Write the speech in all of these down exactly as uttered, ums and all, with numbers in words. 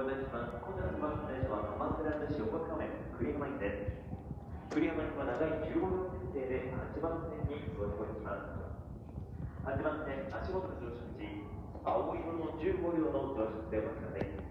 案内します。本日のバス停車は鎌倉市横須賀線栗山駅です。栗山駅は長いじゅうごびょう設定ではちばん線に到着します。はちばん線足元の乗車口、青色のじゅうごりょうの乗車でお待ちください。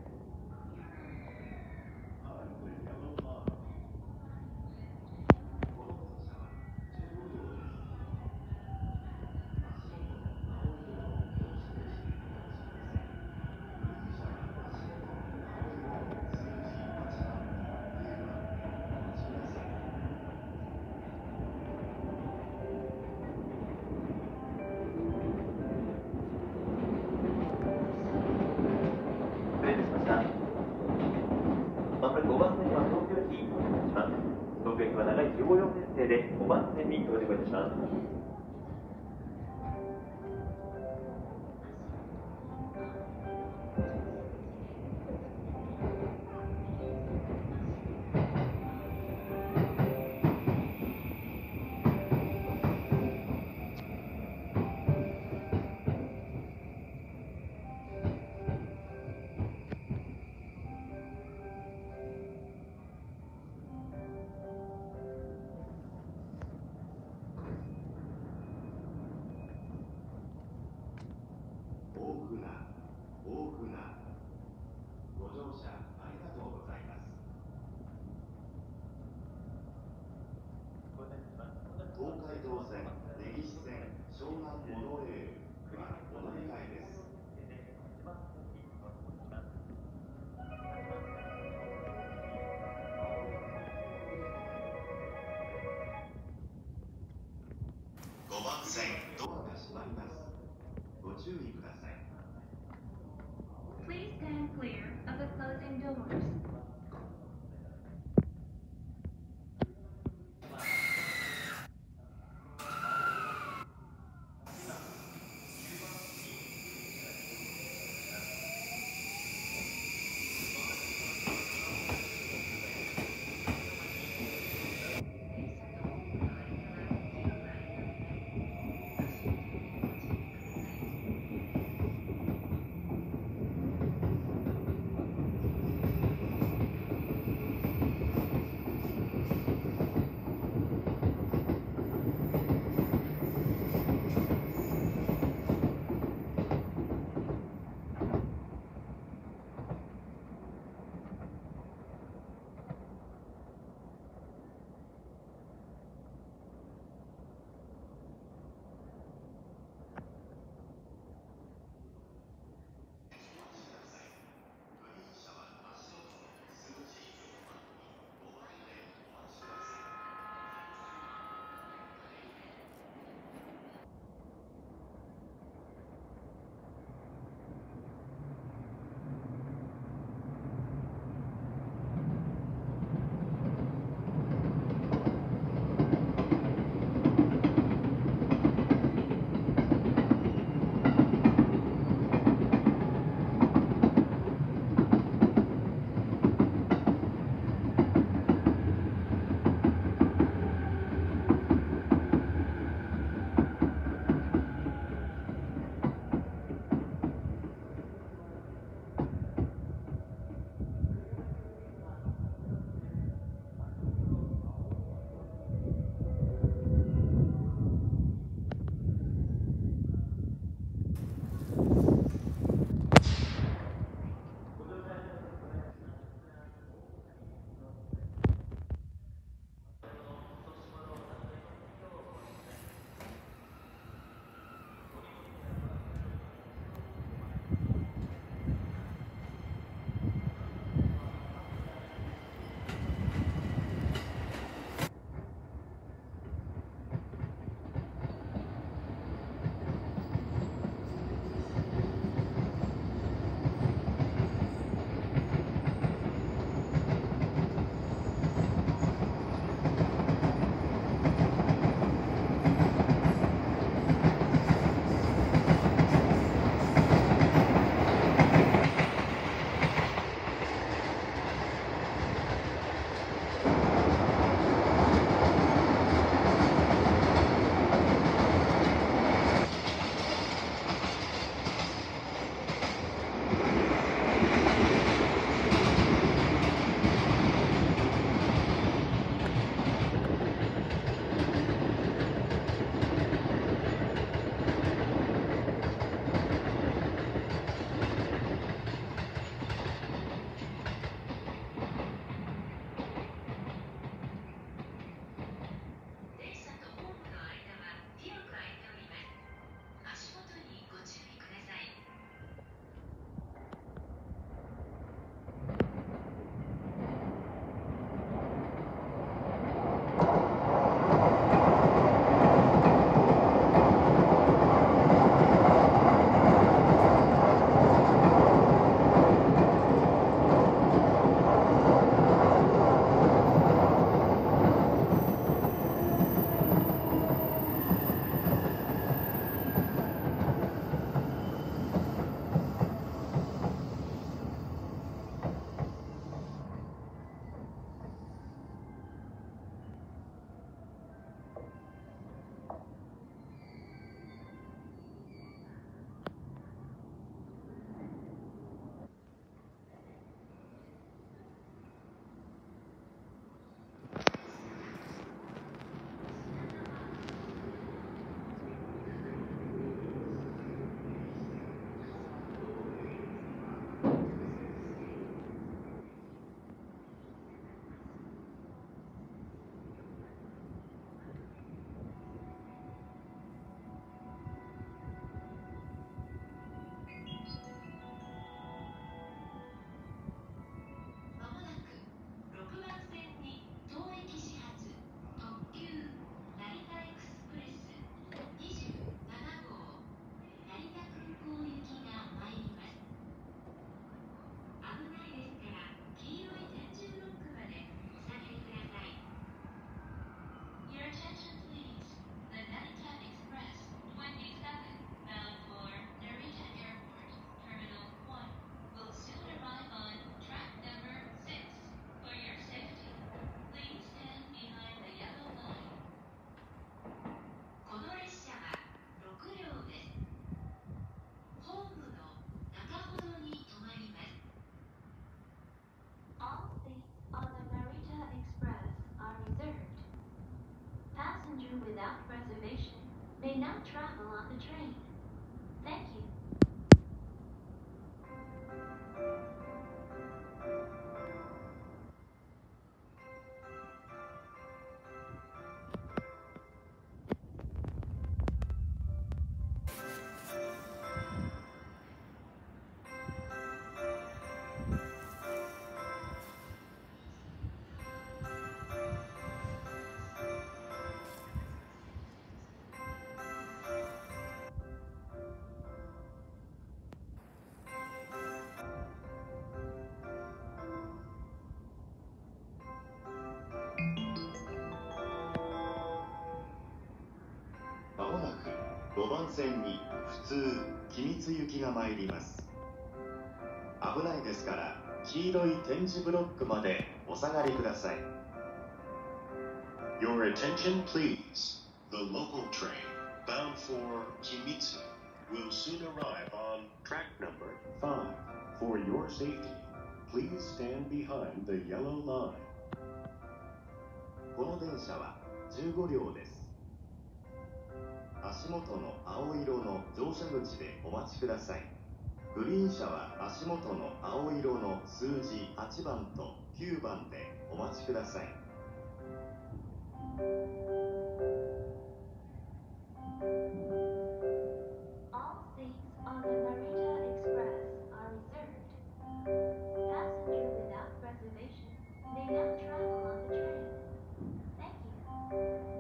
まもなくごばん線は東京駅に到着します。東京駅は長いじゅうごりょう編成でごばん線に到着いたします。 They now travel on the train. Thank you. まもなくごばん線に普通君津行きが参ります。危ないですから黄色い点字ブロックまでお下がりください。 Your attention please. The local train bound for Kimitsu will soon arrive on track number five. For your safety, please stand behind the yellow line. この電車はじゅうごりょうです。足元の青色の乗車口でお待ちください。グリーン車は足元の青色の数字はちばんときゅうばんでお待ちください。 All seats on the Narita Express are reserved. Passenger without reservation may now travel on the train. Thank you.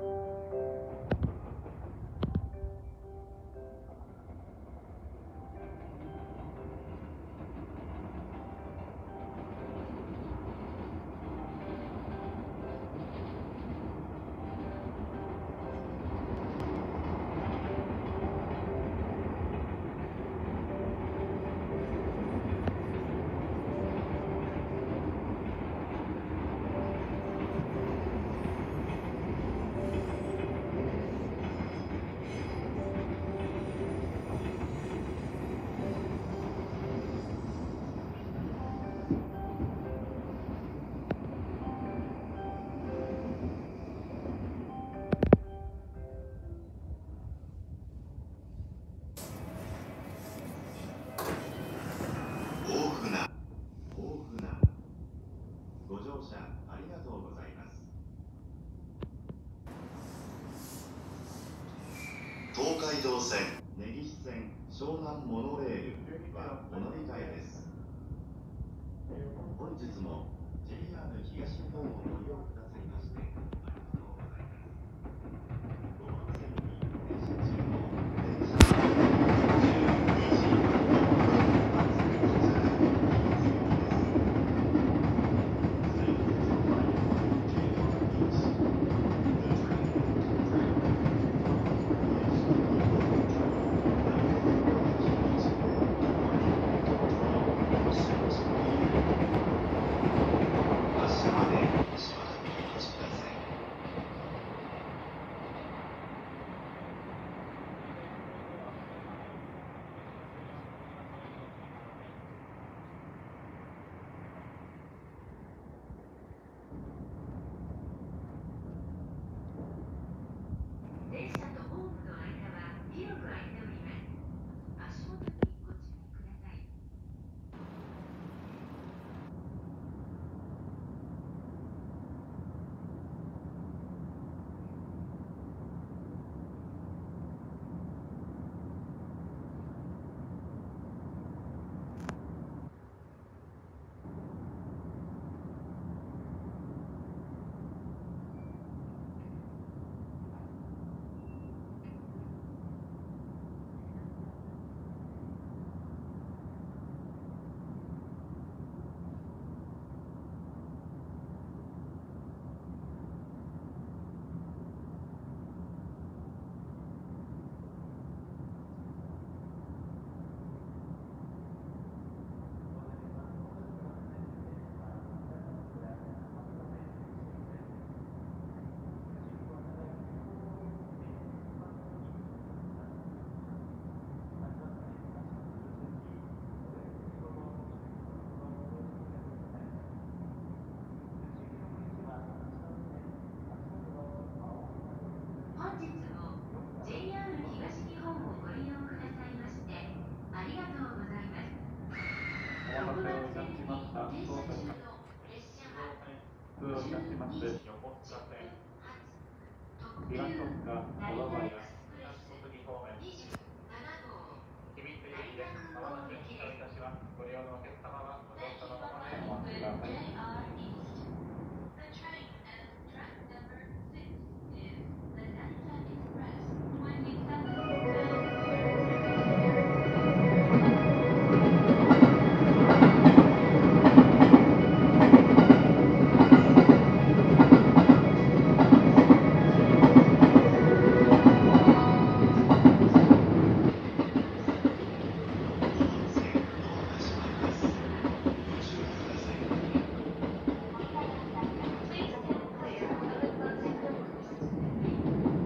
東海道線、根岸線、湘南モノレールはお乗り換えです。本日も ジェイアール 東日本をご利用くださいましてありがとうございます。ごばん線に停車中の電車はじゅうにじよんぷん発普通明日までたします横須賀線東戸塚小川や東戸杉方面君津行きです。まもなく発車いたします。ご利用のお客様はご乗車のままでお待ちください。 The train at track number six is the Narita Express twenty-seven bound Please stand clear of the closing doors.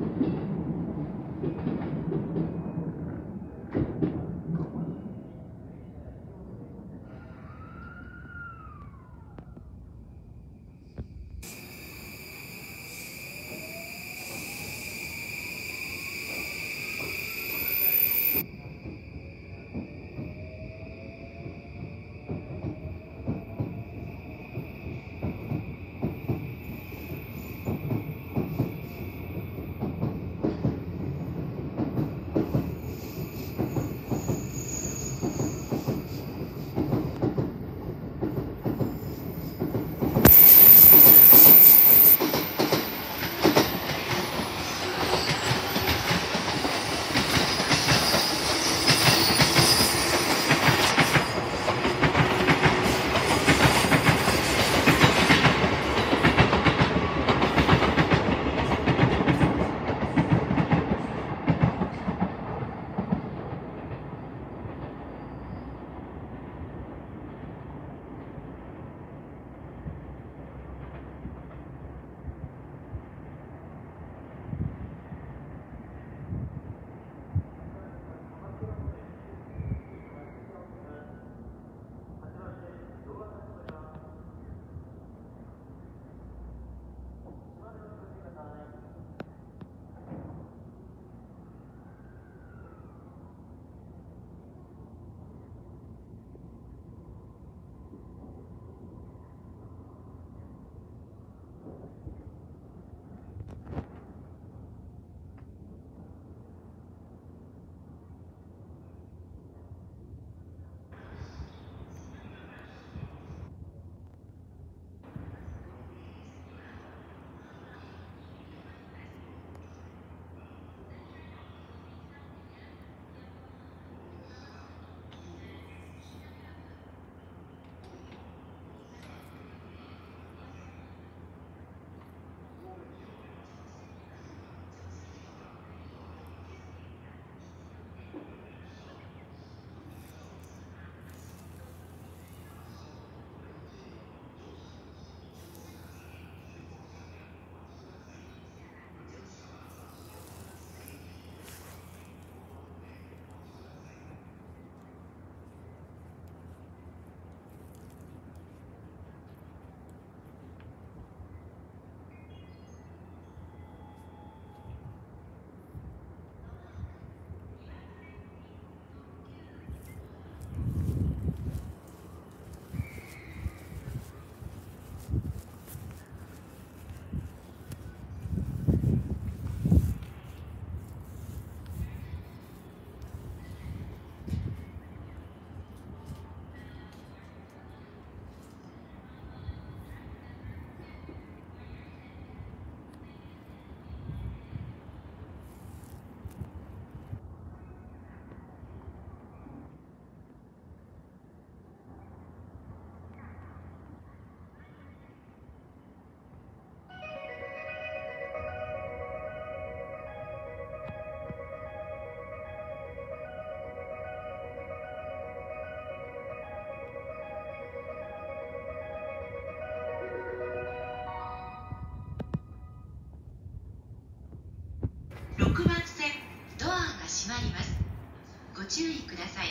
ろくばん線ドアが閉まります。ご注意ください。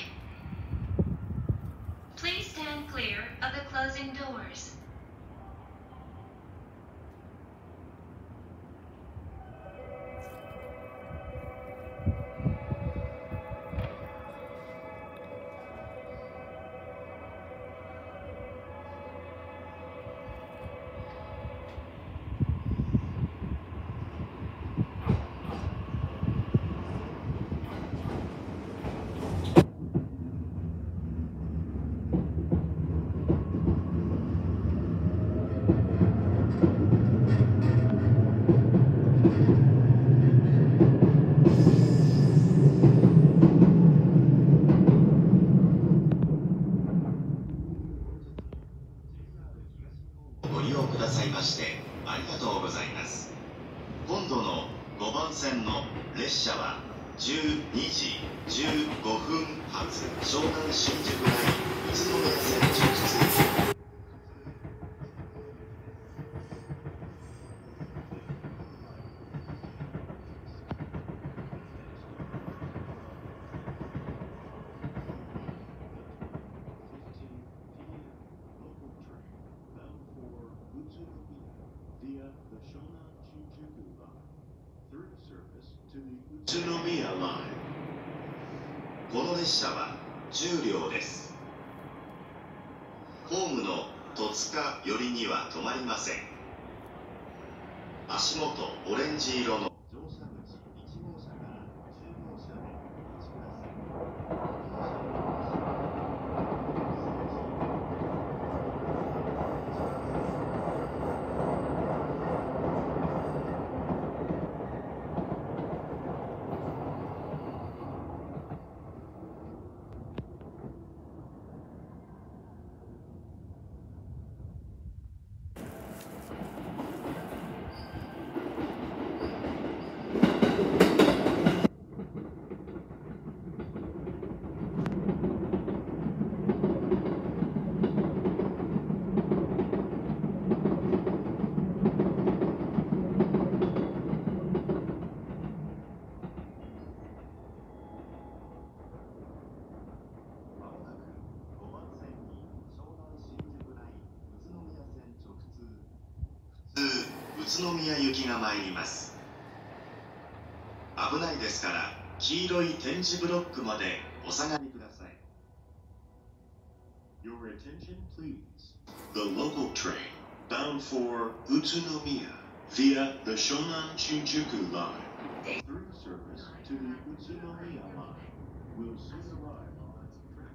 Please stand clear of the closing doors. とうございます。今度のごばん線の列車はじゅうにじじゅうごふん発湘南新宿ライン宇都宮線直通。宇都宮ライン。この列車はじゅうりょうです。ホームの戸塚寄りには止まりません。足元オレンジ色の乗車口いちごうしゃからじゅうごうしゃでお待ちください。宇都宮行きが参ります。危ないですから黄色い点字ブロックまでお下がりください。 Your attention please. The local train bound for Utsunomiya via the Shonan Shinjuku line. Through service to the Utsunomiya line will soon arrive on its track.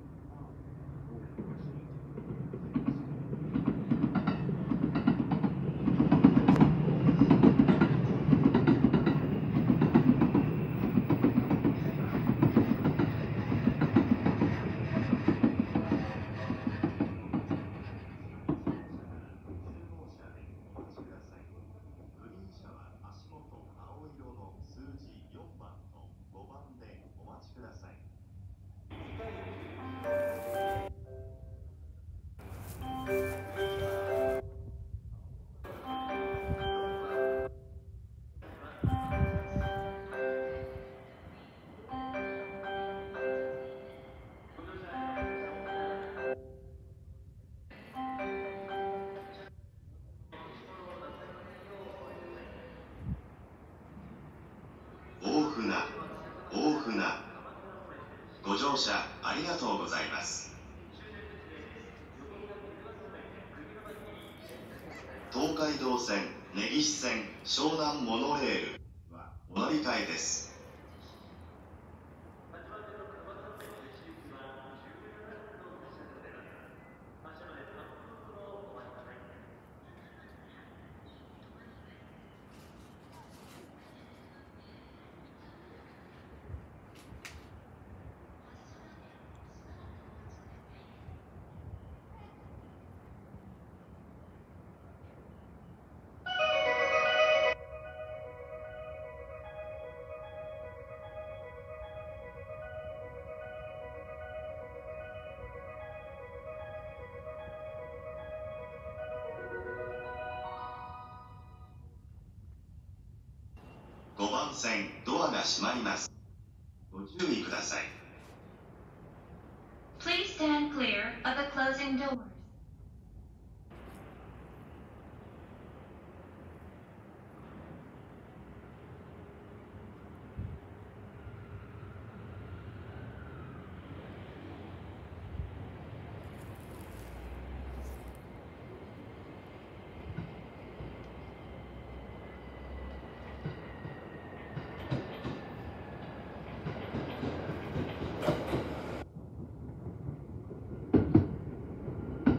大船、大船。ご乗車ありがとうございます。東海道線、根岸線、湘南モノレールはお乗り換えです。ごばん線、ドアが閉まります。ご注意ください。 Please stand clear of the closing doors. ご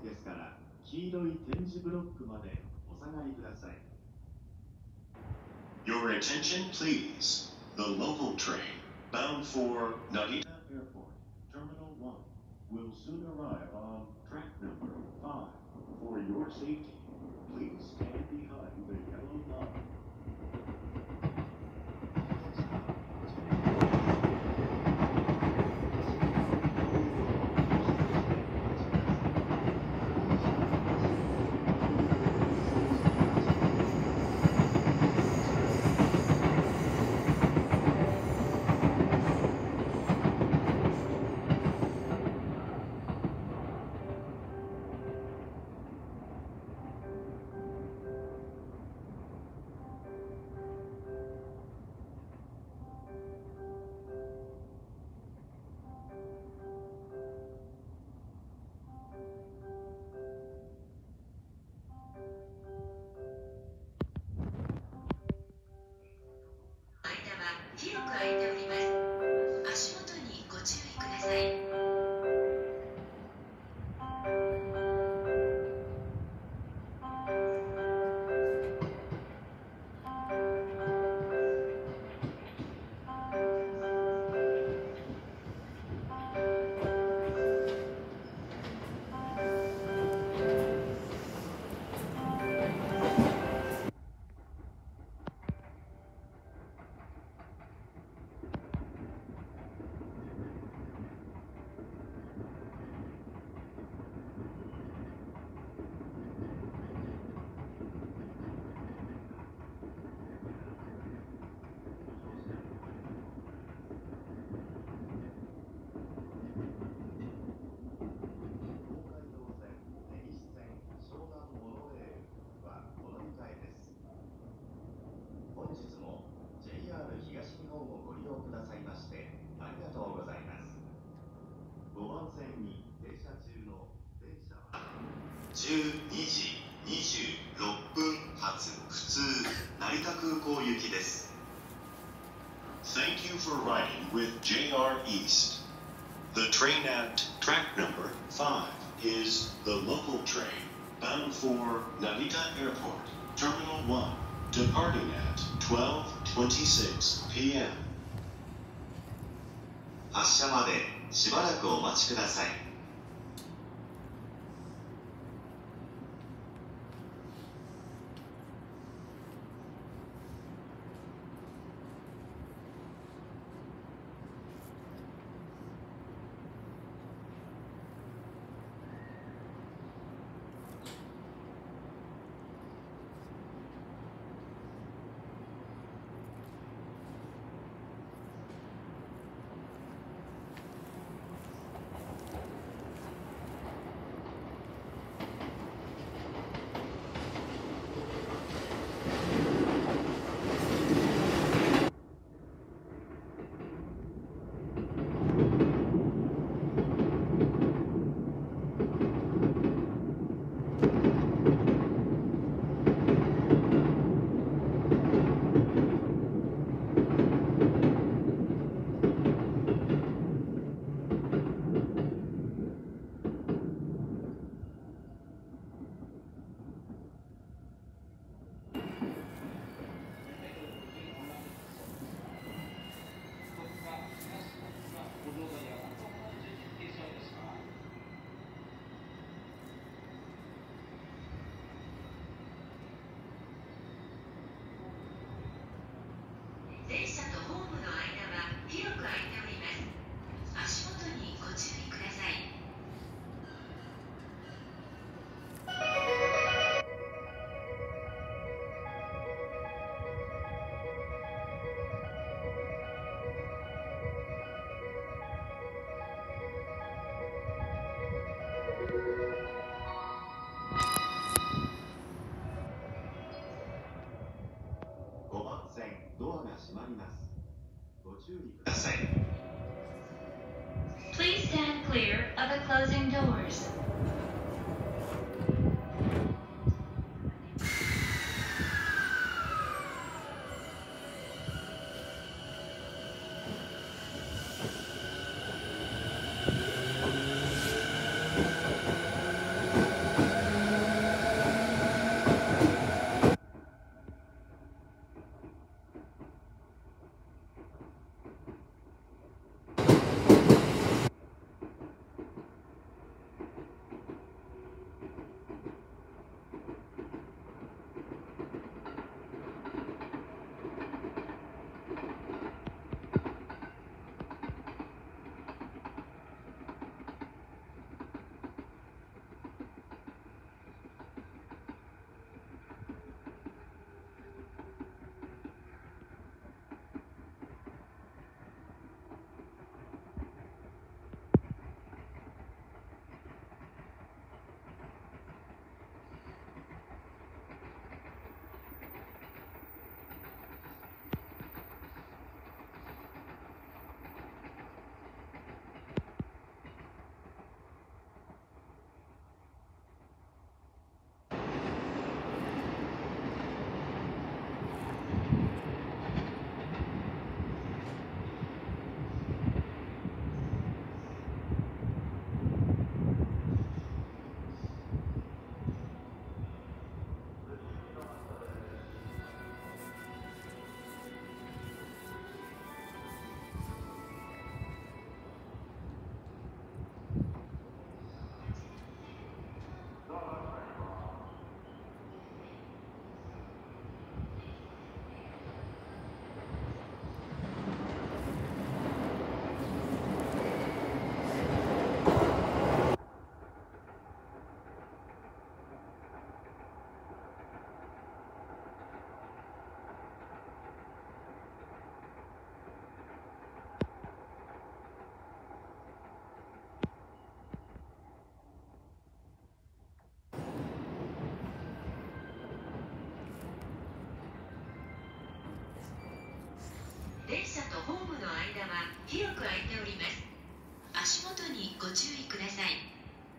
いですから、黄色い点字ブロックまでお下がりください。Your attention, please. The local train bound for Narita Airport, Terminal one, will soon arrive on track number five. For your safety, please stand behind the yellow line. 広く空いております。足元にご注意ください。じゅうにじにじゅうろっぷん発普通成田空港行きです。 Thank you for riding with J R East. The train at track number five is the local train bound for Narita Airport, Terminal one, departing at twelve twenty-six p m 発車までしばらくお待ちください。電車とホームの間は広く空いております。足元にご注意ください。 ごばん線ドアが閉まります。ご注意ください。 Please stand clear of the closing doors. は広く開いております。足元にご注意ください。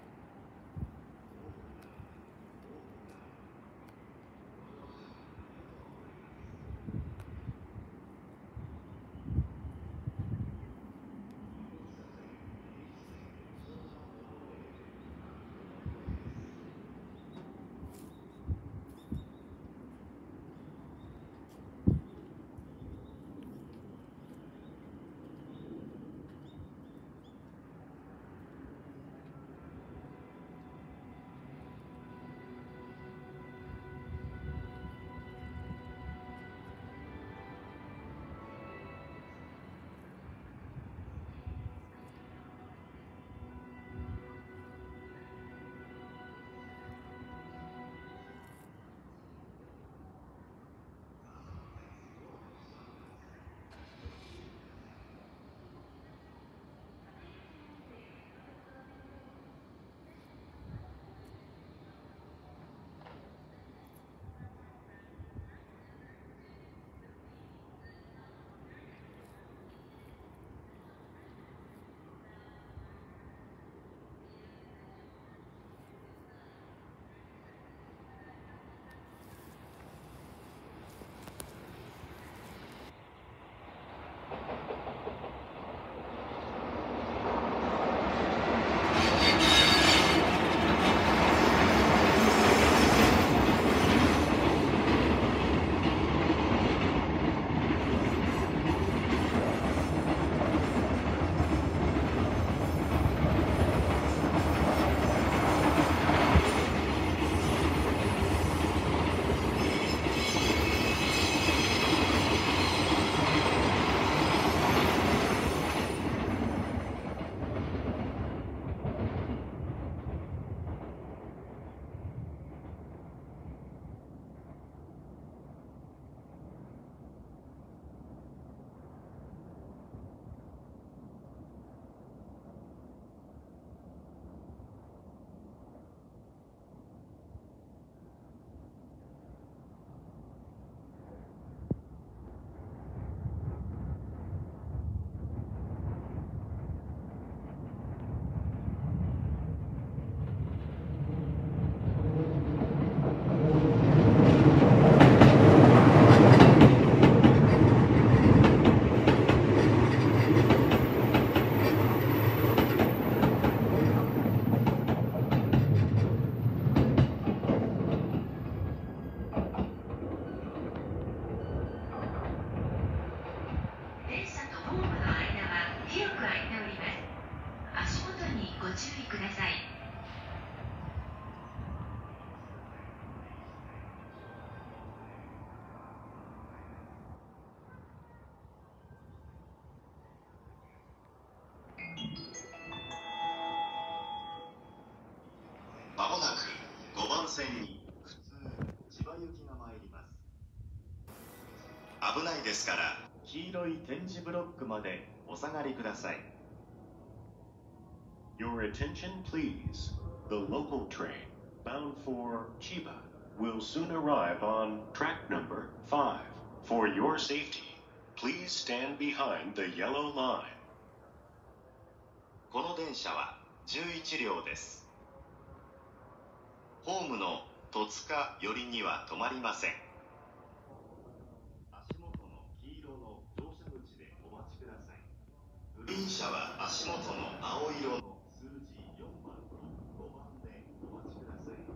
電車とホームの間は広く開いております。足元にご注意ください。 まもなくごばん線に普通千葉行きが参ります。危ないですから黄色い点字ブロックまでお下がりください。 Your attention, please. The local train bound for Chiba will soon arrive on track number five. For your safety, please stand behind the yellow line. この電車はじゅういちりょうです。ホームの戸塚寄りには止まりません。足元の黄色の乗車口でお待ちください。グリーン車は足元の青色の数字よんばんとごばんでお待ちください。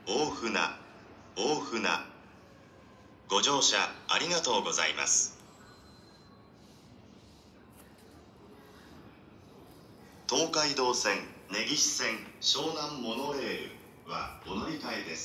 大船、大船。ご乗車ありがとうございます。東海道線、根岸線、湘南モノレールはお乗り換えです。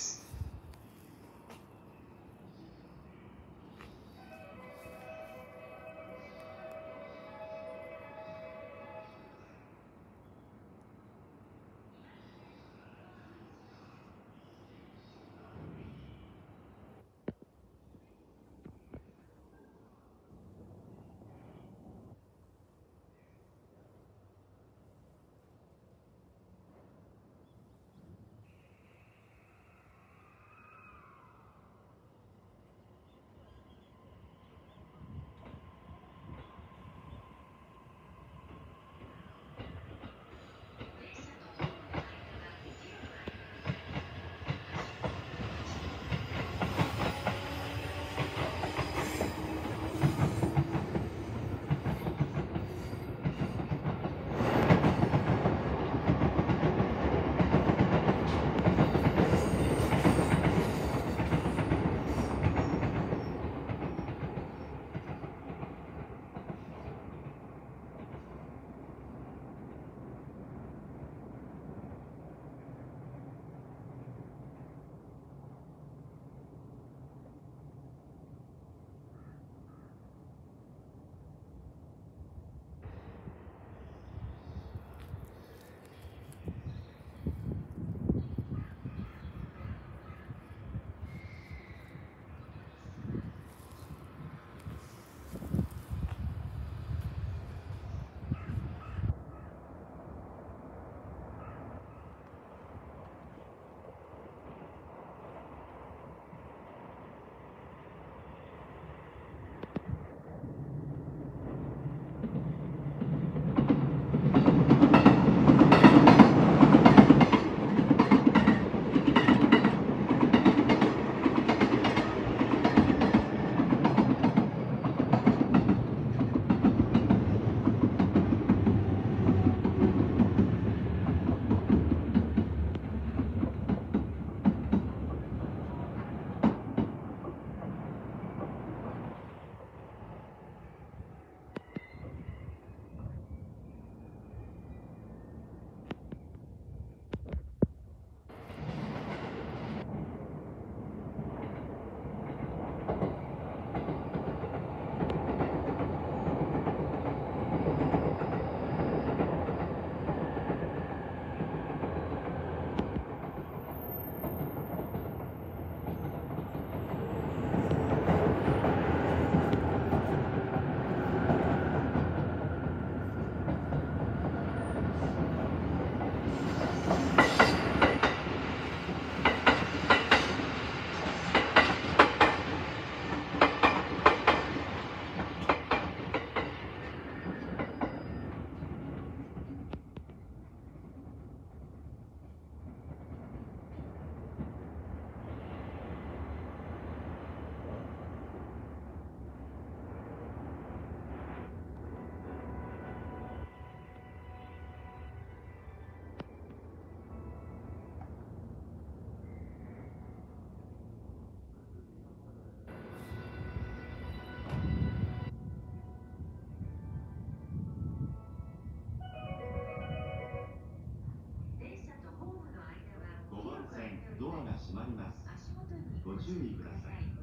ドアが閉まります。ご注意ください。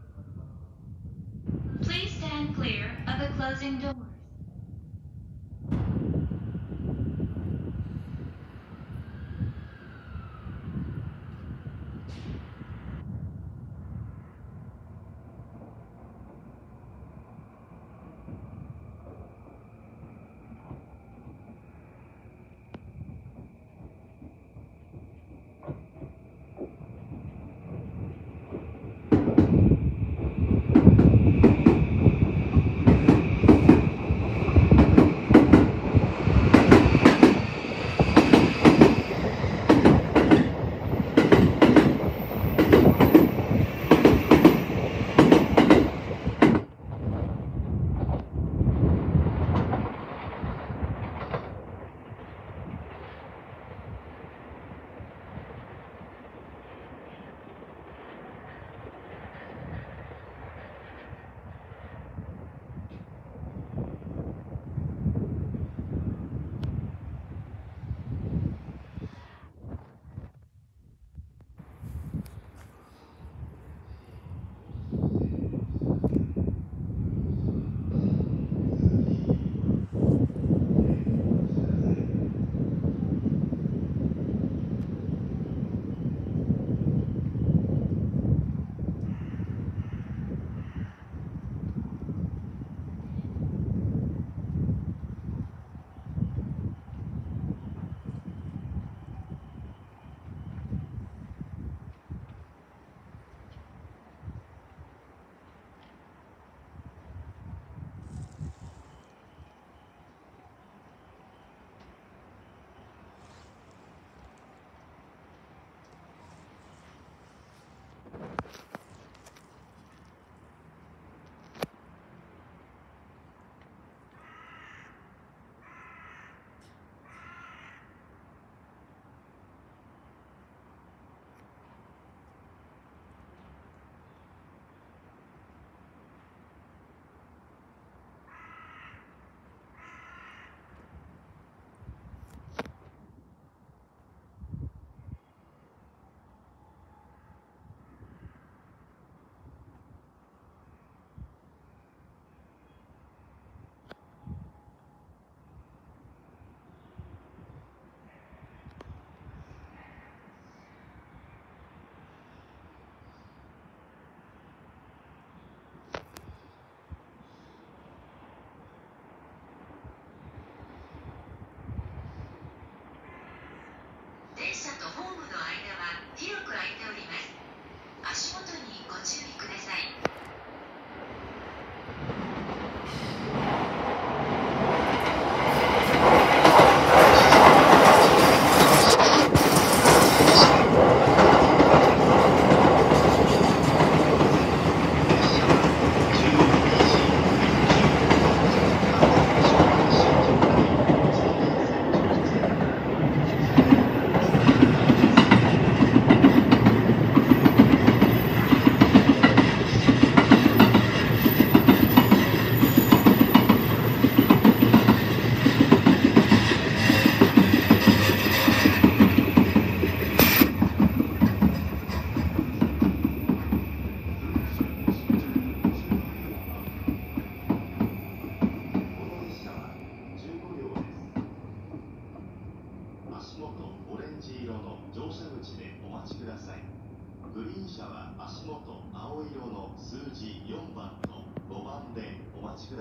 Please stand clear of the closing doors.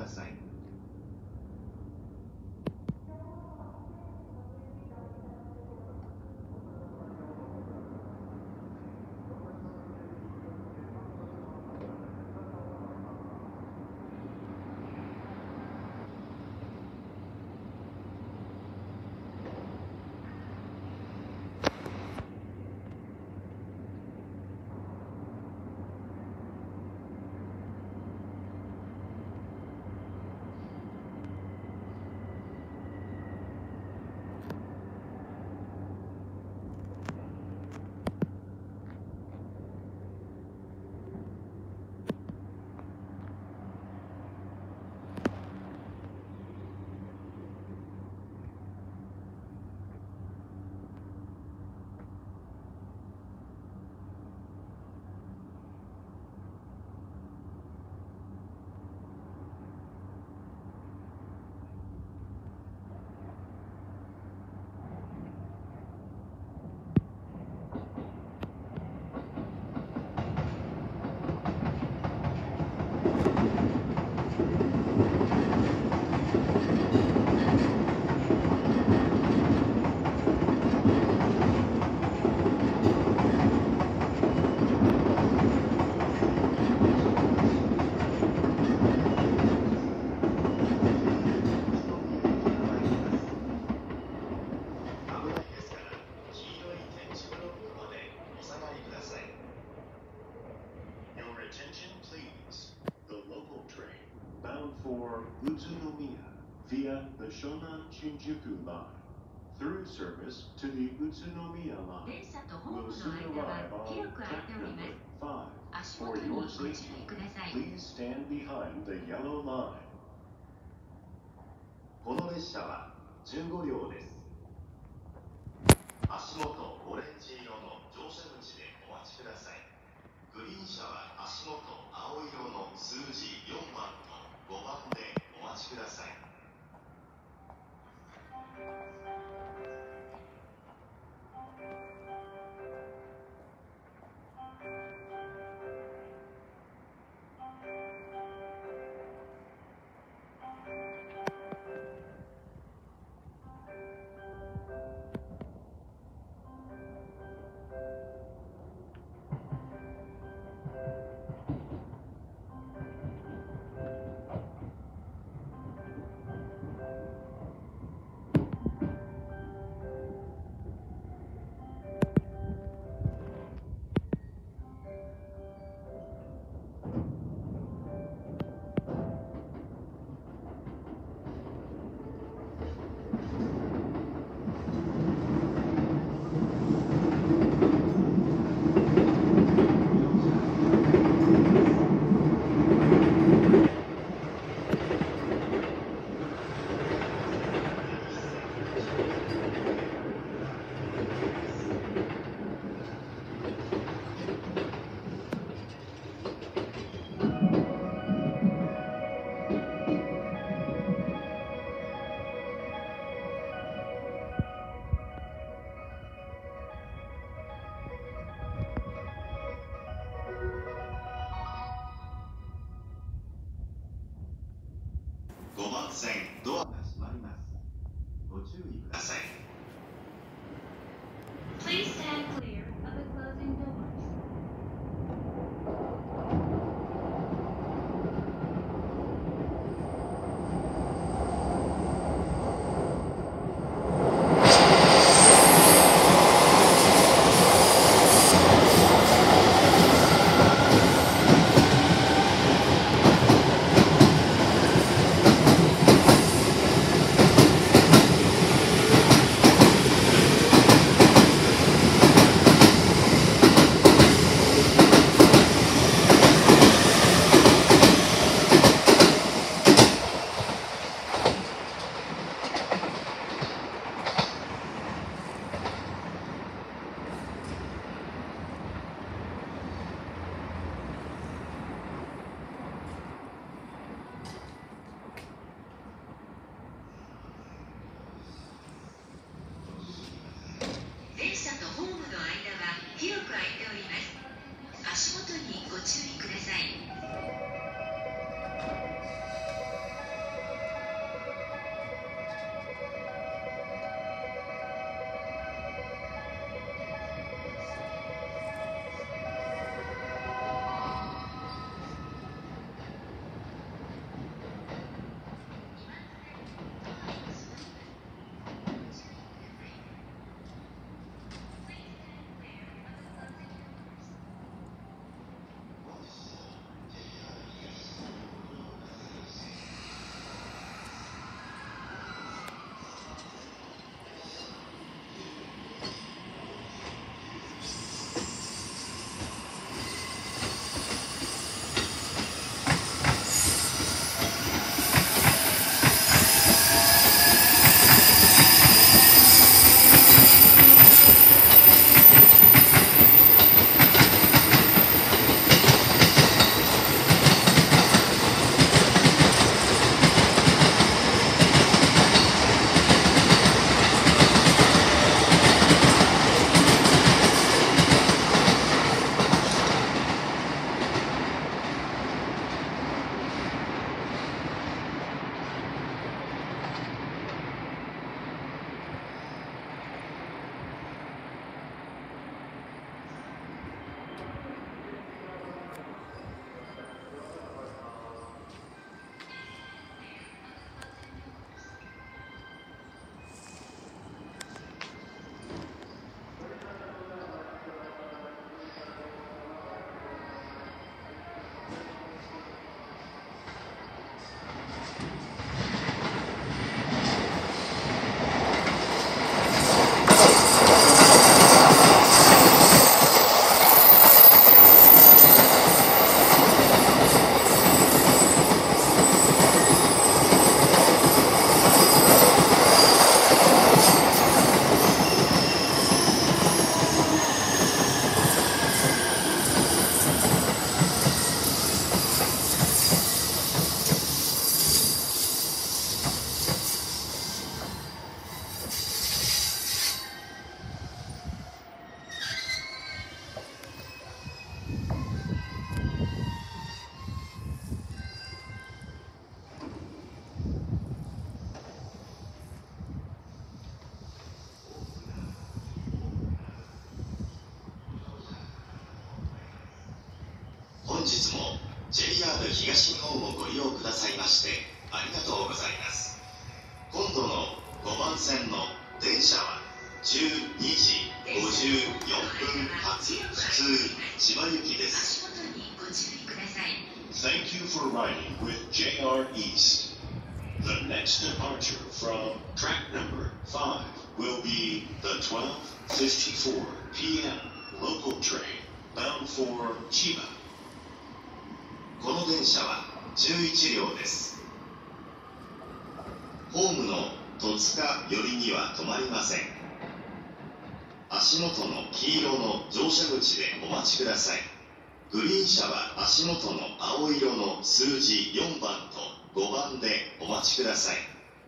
さい。 For Utsunomiya via the Shonan Shinjuku line. Through service to the Utsunomiya 電 line 車とホー will ム soon の間 arrive は on 広く空い track ておりま number す。 five. 足 For 元に your ご注 safety, 意ください。 please stand behind the yellow line. この列車はじゅうごりょうです。足元オレンジ色の乗車口でお待ちください。グリーン車は足元青色の数字よんばんとごばんでお待ちください。ごばん線ドアが閉まります。ご注意ください。 Please stand clear of the closing doors. Please 日も ジェイアール 東日本をご利用くださいましてありがとうございます。今度のごばん線の電車はじゅうにじごじゅうよんぷん発普通千葉行きです。 足元にご注意ください。 Thank you for riding with J R East. The next departure from track number five will be the twelve fifty-four p m local train bound for Chiba. この電車はじゅういちりょうです。ホームの戸塚寄りには止まりません。足元の黄色の乗車口でお待ちください。グリーン車は足元の青色の数字よんばんとごばんでお待ちください。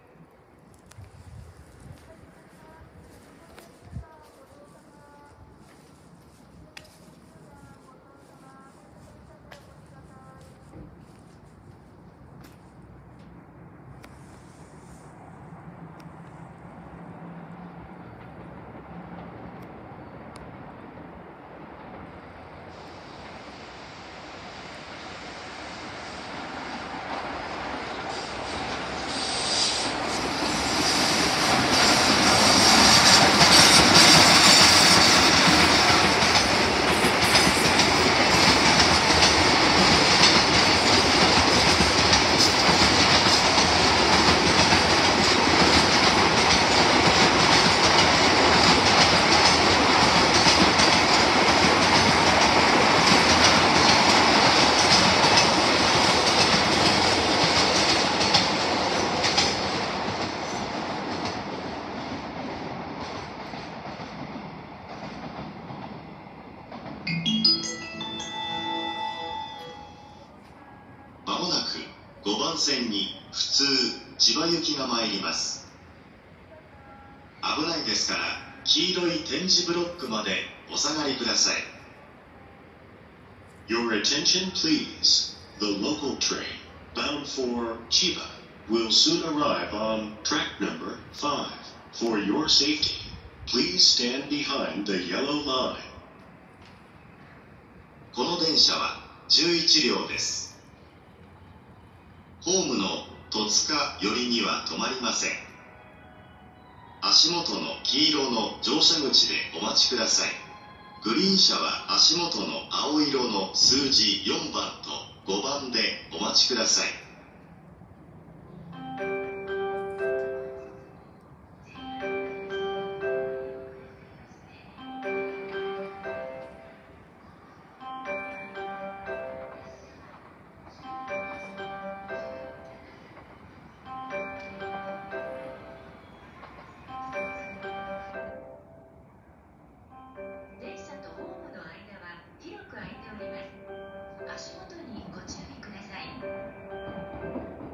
まもなくごばん線に普通千葉行きが参ります。危ないですから黄色い点字ブロックまでお下がりください。 Your attention please. The local train bound for Chiba will soon arrive on track number five. For your safety, please stand behind the yellow line. この電車はじゅういちりょうです。ホームの戸塚寄りには止まりません。足元の黄色の乗車口でお待ちください。グリーン車は足元の青色の数字よんばんとごばんでお待ちください。 電車とホームの間は広く空いております。足元にご注意ください。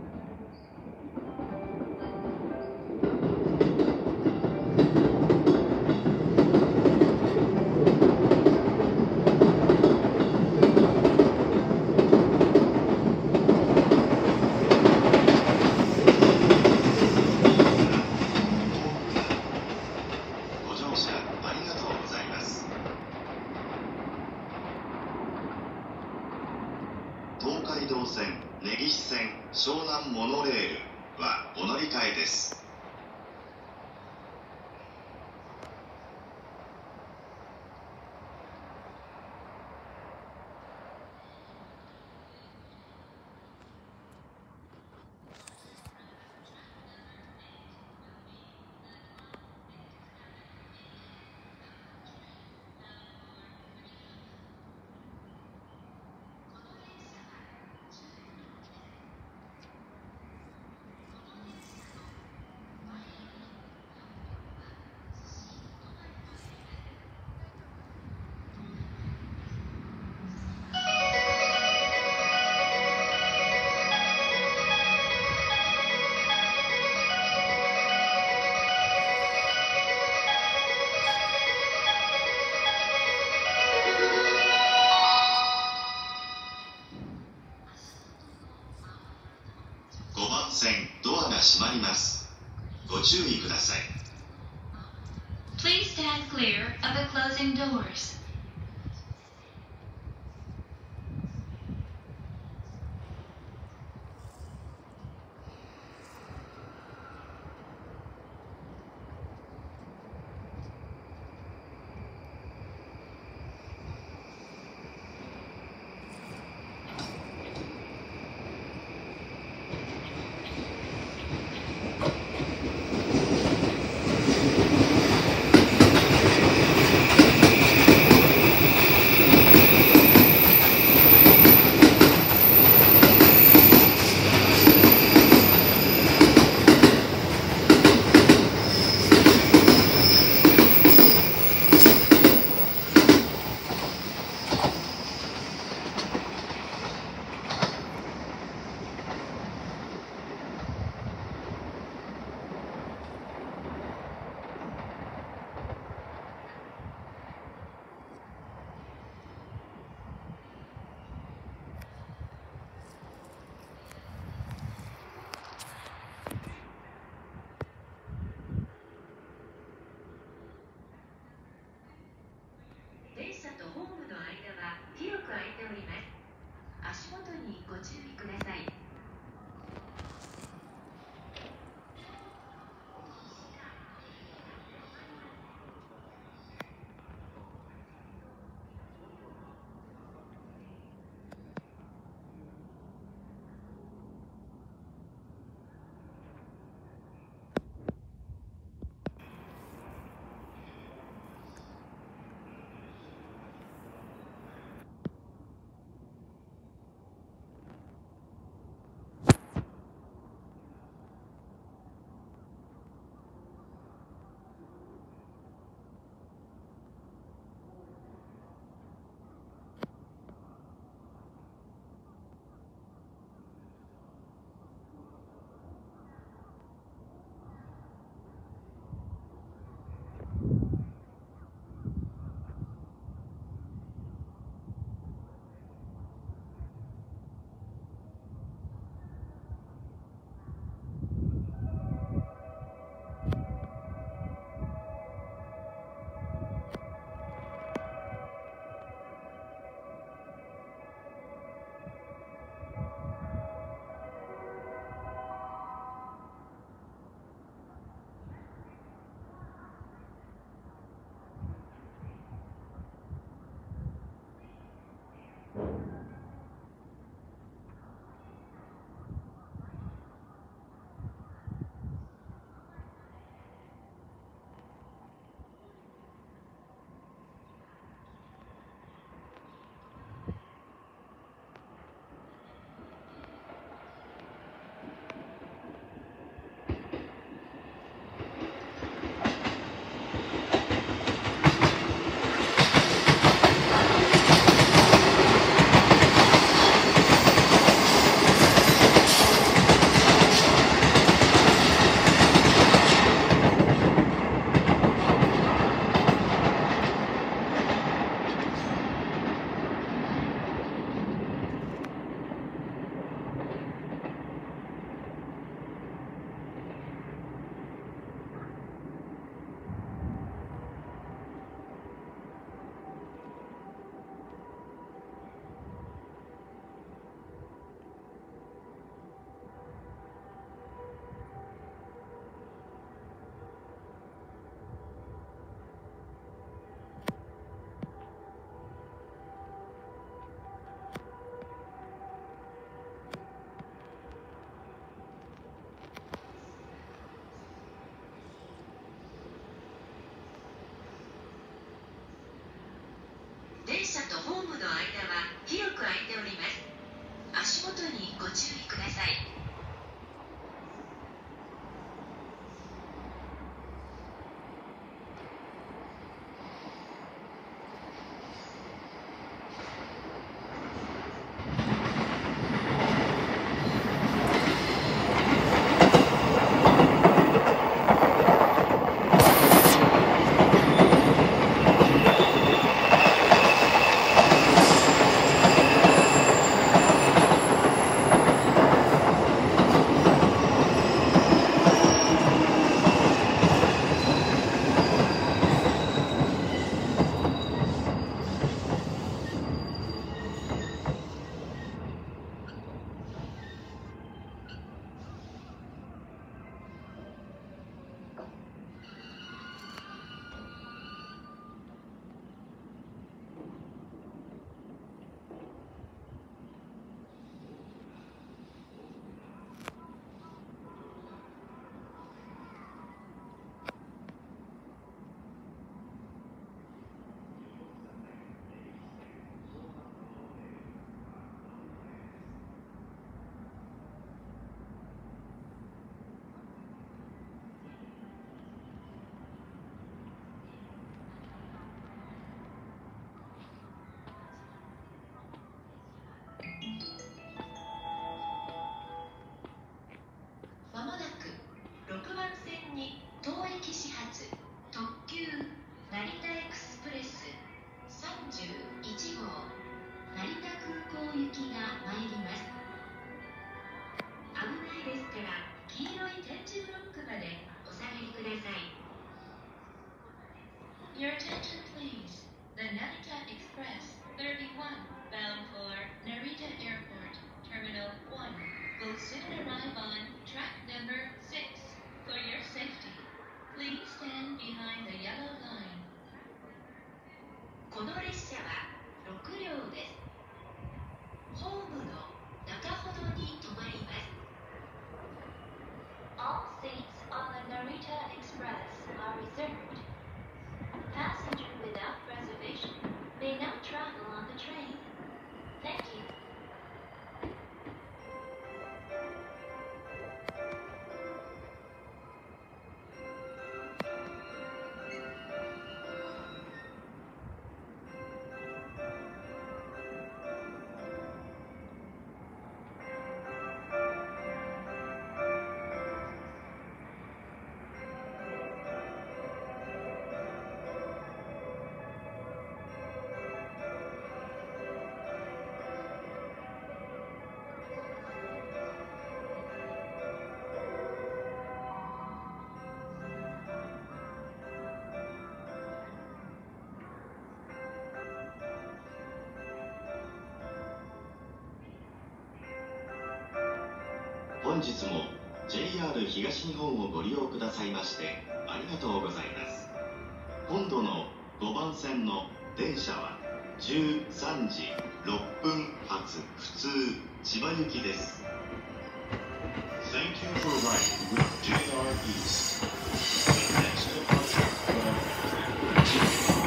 ご乗車ありがとうございます。東海道線、根岸線、湘南モノレールはお乗り換えです。ごばん線、ドアが閉まります。ご注意ください。 Please stand clear of the closing doors. さい。まもなくろくばん線に東駅始発特急成田エクスプレスさんじゅういちごう成田空港行きが参ります。危ないですから黄色い点字ブロックまでお下がりください。 Your attention please. The Narita Express thirty-one bound for Narita Airport Terminal one will soon arrive on track number six. For your safety, please stand behind the yellow line. この列車はろくりょうです。ホームの中ほどに停まります。 All seats on the Narita Express are reserved. Passengers without reservation may not travel on the train. Thank you. 本日も ジェイアール 東日本をご利用くださいましてありがとうございます。今度のごばん線の電車はじゅうさんじろっぷん発普通千葉行きです。 Thank you for riding with ジェイアール East. The next departure from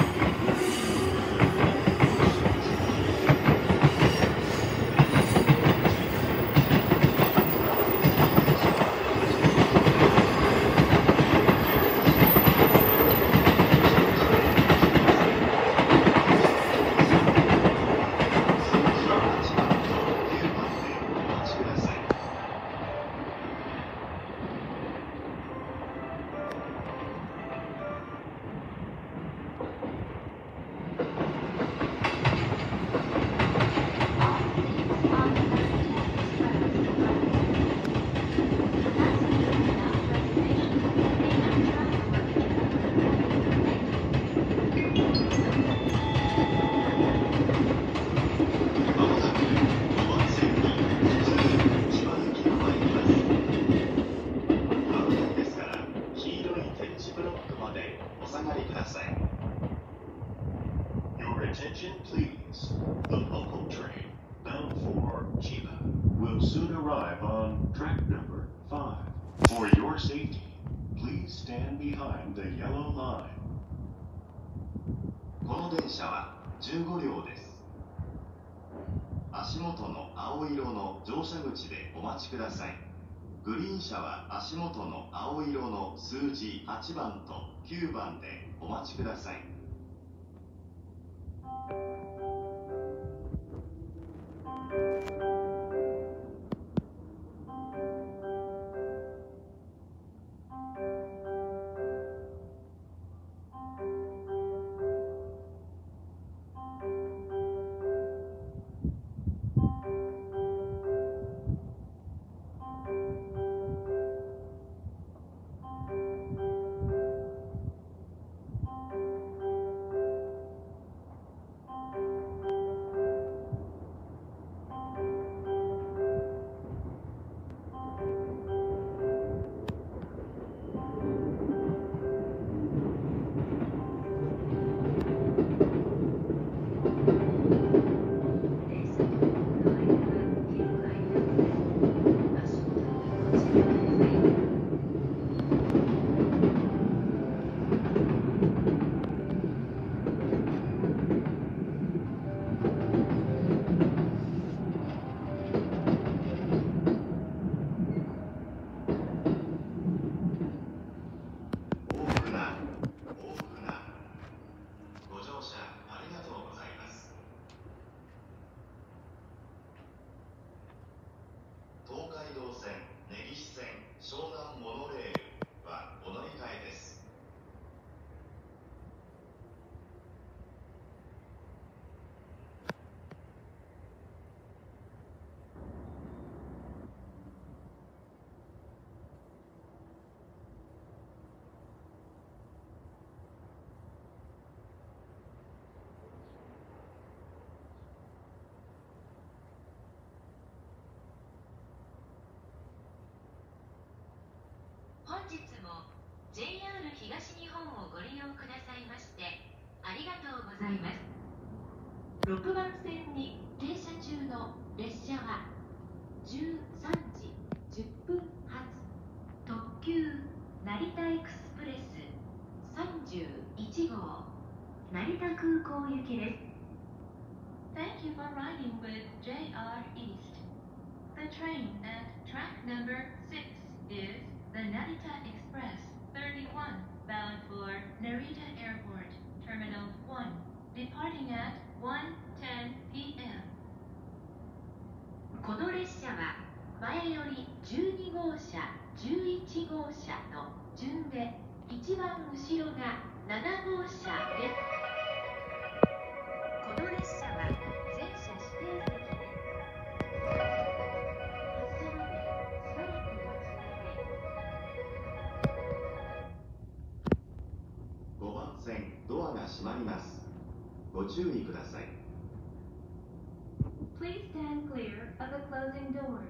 Attention please. The local train bound for Chiba will soon arrive on track number five. For your safety, please stand behind the yellow line. この電車はじゅうごりょうです。 足元の青色の乗車口でお待ちください。グリーン車は足元の青色の数字はちばんときゅうばんでお待ちください。 本日も ジェイアール 東日本をご利用くださいましてありがとうございます。ろくばん線に停車中の列車はじゅうさんじじゅっぷん発特急成田エクスプレスさんじゅういちごう成田空港行きです。 Thank you for riding with ジェイアール East. The train at track number six is the Narita Express thirty-one, bound for Narita Airport, Terminal one, departing at one ten p m この列車は前よりじゅうにごうしゃ、じゅういちごうしゃの順で一番後ろがななごうしゃです。この列車は全車指定席で発車までしばらくお待ちください。 ごばん線ドアが閉まります。ご注意ください。 Please stand clear of the closing doors.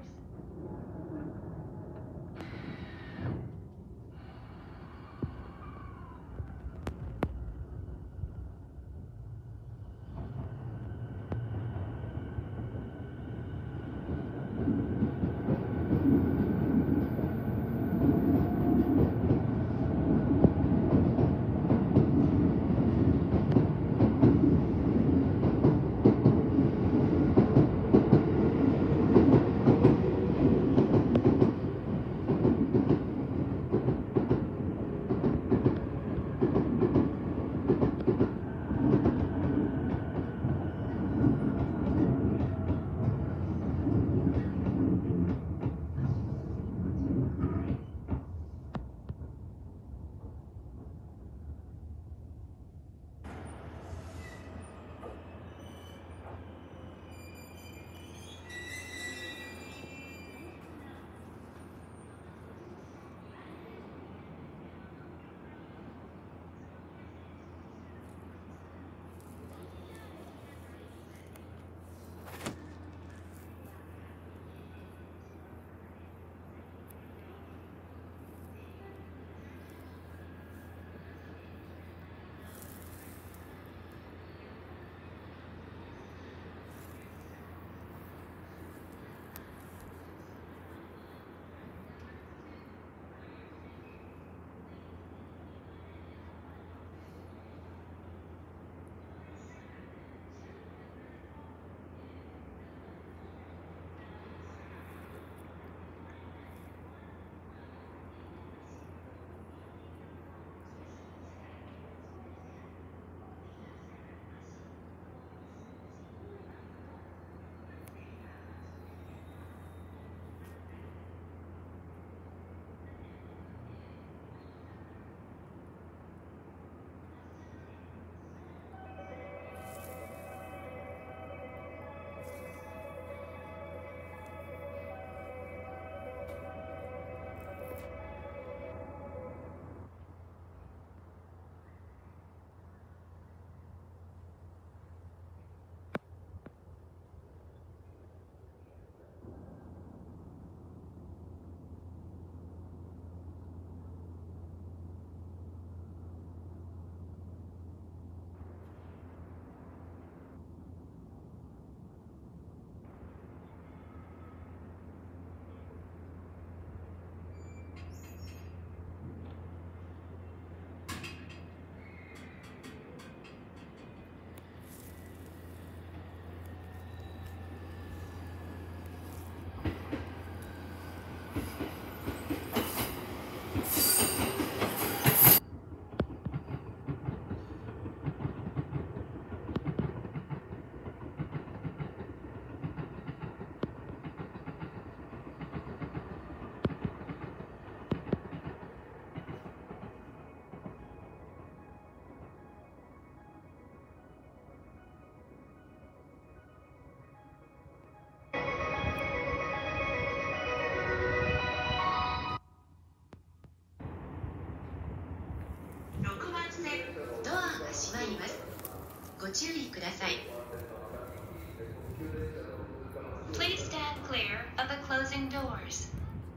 ろくばん線、ドアが閉まります。ご注意ください。Please stand clear of the closing doors.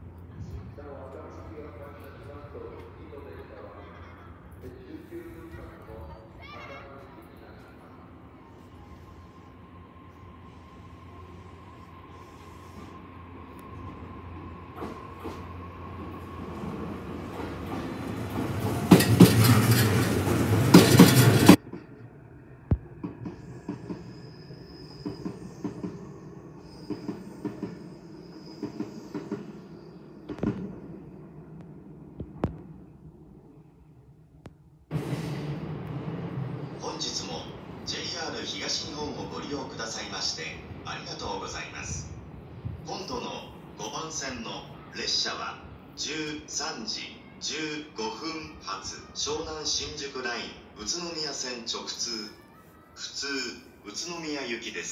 本日も ジェイアール 東日本をご利用くださいましてありがとうございます。今度のごばん線の列車はじゅうさんじじゅうごふん発湘南新宿ライン宇都宮線直通普通宇都宮行きです。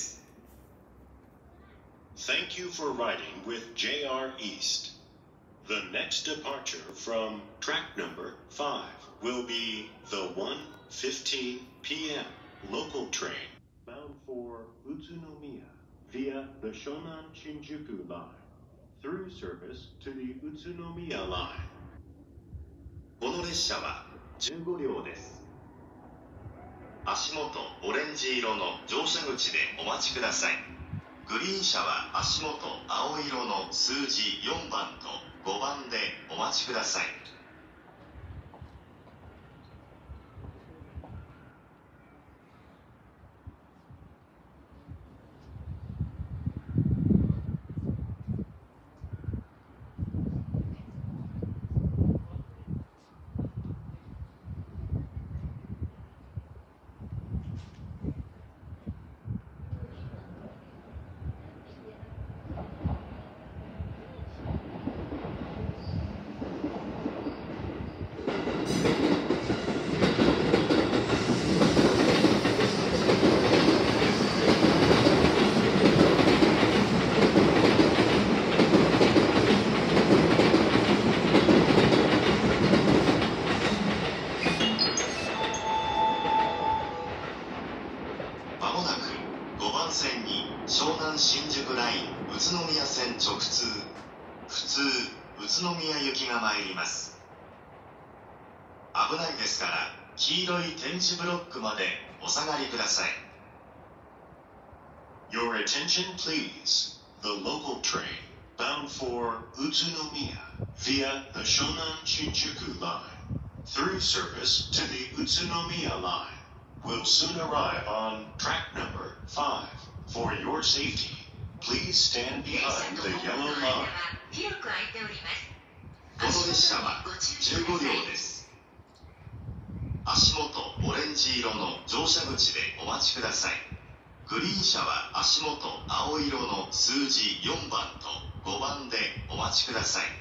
Thank you for riding with J R East. The next departure from track number five will be the one fifteen p m local train bound for Utsunomiya via the Shonan Shinjuku line through service to the Utsunomiya line. この列車はじゅうごりょうです。足元オレンジ色の乗車口でお待ちください。グリーン車は足元青色の数字よんばんとごばんでお待ちください。まもなくごばん線に湘南新宿ライン宇都宮線直通普通宇都宮行きが参ります。危ないですから黄色い点字ブロックまでお下がりください。 Your attention please. The local train bound for Utsunomiya via the Shonan Shinjuku line through service to the Utsunomiya line will soon arrive on track number five. For your safety, please stand 電車 behind と the ホーム yellow の間 line. は広く空いておりこます。 の列車はじゅうごりょうです。足元オレンジ色の乗車口でお待ちください。グリーン車は足元青色の数字よんばんとごばんでお待ちください。